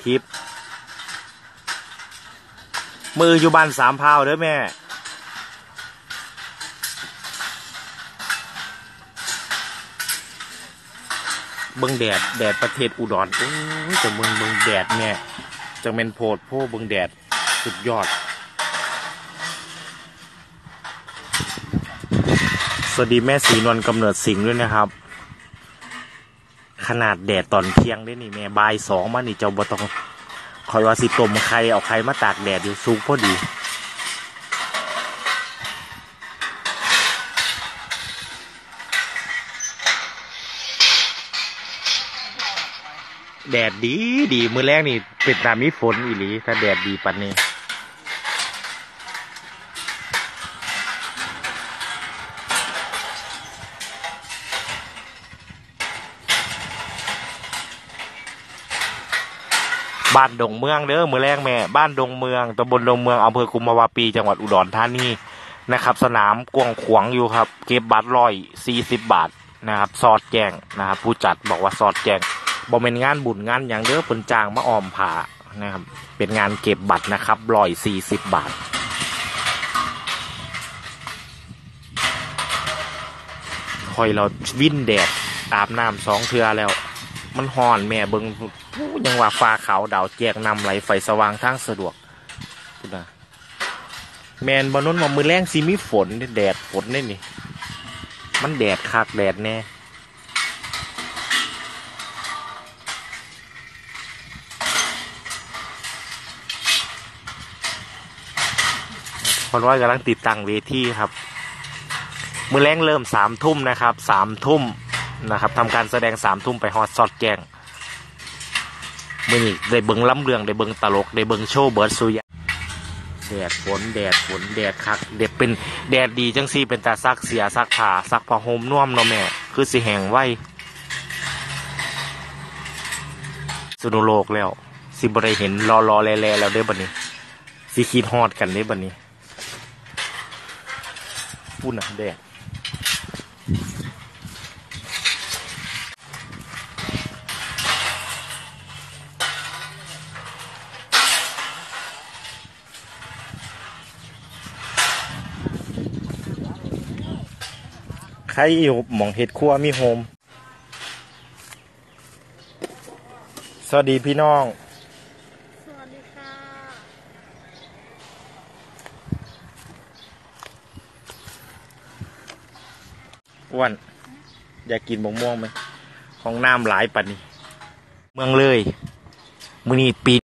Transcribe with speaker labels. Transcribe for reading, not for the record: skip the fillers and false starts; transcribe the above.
Speaker 1: ลิปมืออยู่บ้านสามพาวเด้อแม่เบิ่งแดดประเทศอุดรโอ้ยจะเบิ่งแดดแม่จะเป็นโพดโพเบิ่งแดดสุดยอดสวัสดีแม่ศรีนวลกำเนิดสิงห์ด้วยนะครับขนาดแดดตอนเที่ยงได้นี่แม่บ่ายสองมานี่เจ้าบ่ต้องคอยว่าสิต้มไข่เอาไข่มาตากแดดอยู่ซุกพอดีแดดดีมื้อแรกนี่เป็นตามีฝนอีหลีถ้าแดดดีปันนี้บ้านดงเมืองเด้อมื้อแรกแม่บ้านดงเมืองตำบลดงเมืองอำเภอกุมภาวะปีจังหวัดอุดรธานีนะครับสนามกว้างขวางอยู่ครับเก็บบัตร140 บาทนะครับสอดแจ้งนะครับผู้จัดบอกว่าสอดแจ้งบ่เป็นงานบุญงานอย่างเด้อเพิ่นจ้างมาออมผ้านะครับเป็นงานเก็บบัตรนะครับ140 บาทคอยเราวิ่นแดดอาบน้ำ2 เทื่อแล้วมันฮ้อนแม่เบิ่งยังว่าฟ้าขาวดาวแจกนำไหลไฟสว่างทางสะดวกพูดนะแมนบนนู้นว่ามือแรงสิมีฝนแดดฝนนี่นี่มันแดดคักแดดแน่พอร้อยกำลังติดตั้งเวทีครับมือแรงเริ่ม3 ทุ่มนะครับ3 ทุ่มนะครับทำการแสดง3 ทุ่มไปฮอดซอดแจ้งมือนี้ได้เบิ่งล้ำเรื่องได้เบิ่งตลกได้เบิ่งโชว์เบิร์ดสุยแดดฝนแดดคักเด็ดเป็นแดดดีจังซี่เป็นตาซักเสียซักผ้าซักผ้าห่มน่วมเนาะแม่คือสิแห้งไว้สุนุโลกแล้วสิบ่ได้เห็นรอแลแล้วเด้อบัดนี้สิคิดฮอดกันเด้อบัดนี้พูดนะแดดใครอยู่หม่องเห็ดครัวมีโฮมสวัสดีพี่น้อง
Speaker 2: สวัสดีค่ะ
Speaker 1: อ้วนอยากกินมะม่วงไหมของน้ำหลายปันนี้เมืองเลยมื้อนี้ปี